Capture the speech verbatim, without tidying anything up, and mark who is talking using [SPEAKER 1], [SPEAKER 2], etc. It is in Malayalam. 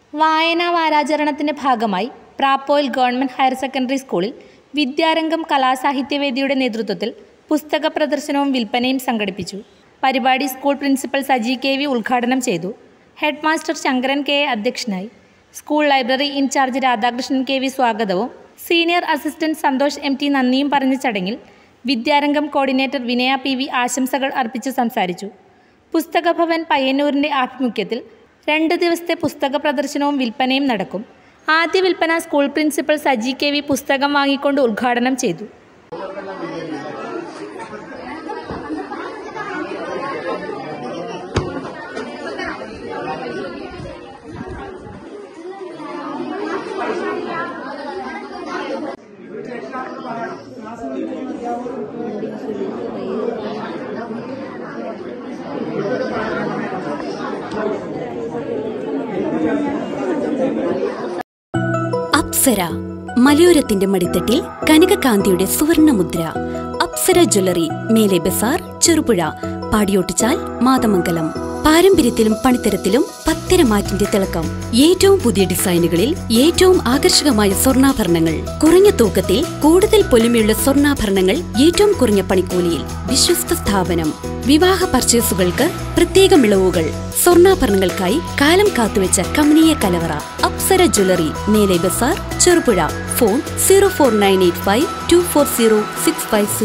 [SPEAKER 1] വായനാ വാരാചരണത്തിന്റെ ഭാഗമായി പ്രാപ്പോയിൽ ഗവൺമെന്റ് ഹയർ സെക്കൻഡറി സ്കൂളിൽ വിദ്യാരംഗം കലാസാഹിത്യവേദിയുടെ നേതൃത്വത്തിൽ പുസ്തക പ്രദർശനവും വിൽപ്പനയും സംഘടിപ്പിച്ചു. പരിപാടി school principal Saji K V ഉദ്ഘാടനം ചെയ്തു. Head master Sankaran K A അധ്യക്ഷനായി. School library in charge Radhakrishnan K V സ്വാഗതവും senior assistant Santhosh M T നന്ദിയും പറഞ്ഞ ചടങ്ങിൽ Vidyarangam coordinator Vinaya P V ആശംസകൾ അർപ്പിച്ച് സംസാരിച്ചു. പുസ്തകഭവൻ പയ്യന്നൂരിൻ്റെ ആഭിമുഖ്യത്തിൽ രണ്ട് ദിവസത്തെ പുസ്തക പ്രദർശനവും വിൽപ്പനയും നടക്കും. ആദ്യ വിൽപ്പന school principal Saji K V പുസ്തകം വാങ്ങിക്കൊണ്ട് ഉദ്ഘാടനം ചെയ്തു.
[SPEAKER 2] അപ്സര മലയോരത്തിന്റെ മടിത്തട്ടിൽ കനകകാന്തിയുടെ സുവർണമുദ്ര. അപ്സര ജ്വല്ലറി, മേലെ ബസാർ, ചെറുപുഴ, പാടിയോട്ടിച്ചാൽ, മാതമംഗലം. പാരമ്പര്യത്തിലും പണിത്തരത്തിലും പത്തരമാറ്റിന്റെ തിളക്കം. ഏറ്റവും പുതിയ ഡിസൈനുകളിൽ ഏറ്റവും ആകർഷകമായ സ്വർണ്ണാഭരണങ്ങൾ. കുറഞ്ഞ തൂക്കത്തിൽ കൂടുതൽ പൊലിമയുള്ള സ്വർണ്ണാഭരണങ്ങൾ ഏറ്റവും കുറഞ്ഞ പണിക്കൂലിയിൽ. വിശ്വസ്ത സ്ഥാപനം. വിവാഹ പർച്ചേസുകൾക്ക് പ്രത്യേക ഇളവുകൾ. സ്വർണ്ണാഭരണങ്ങൾക്കായി കാലം കാത്തുവെച്ച കമനീയ കലവറ. അപ്സര ജ്വല്ലറി, മേലെ ബസാർ, Cherupuzha. Phone zero four nine eight five two four zero six five.